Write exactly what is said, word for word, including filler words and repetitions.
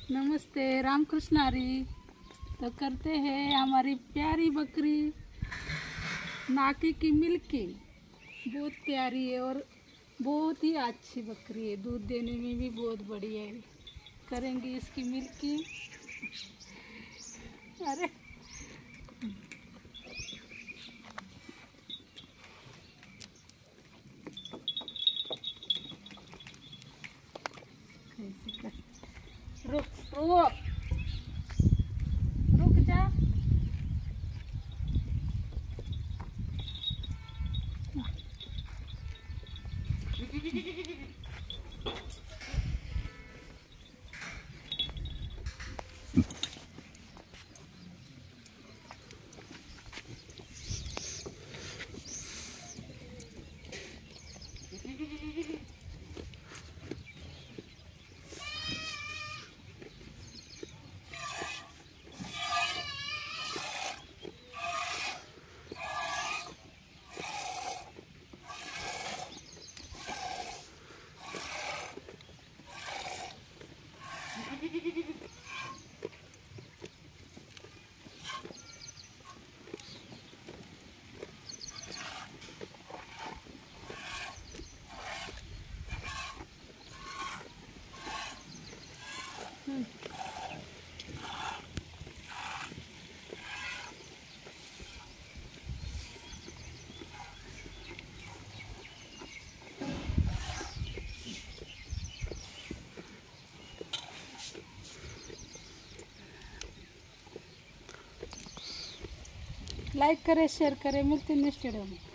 नमस्ते राम कृष्ण हरी। तो करते हैं हमारी प्यारी बकरी नाकी की मिल्किंग। बहुत प्यारी है और बहुत ही अच्छी बकरी है, दूध देने में भी बहुत बढ़िया है। करेंगे इसकी मिल्किंग। अरे रुक रुक रुक जा। लाइक करें, शेयर करें। मिलते हैं नेक्स्ट वीडियो में।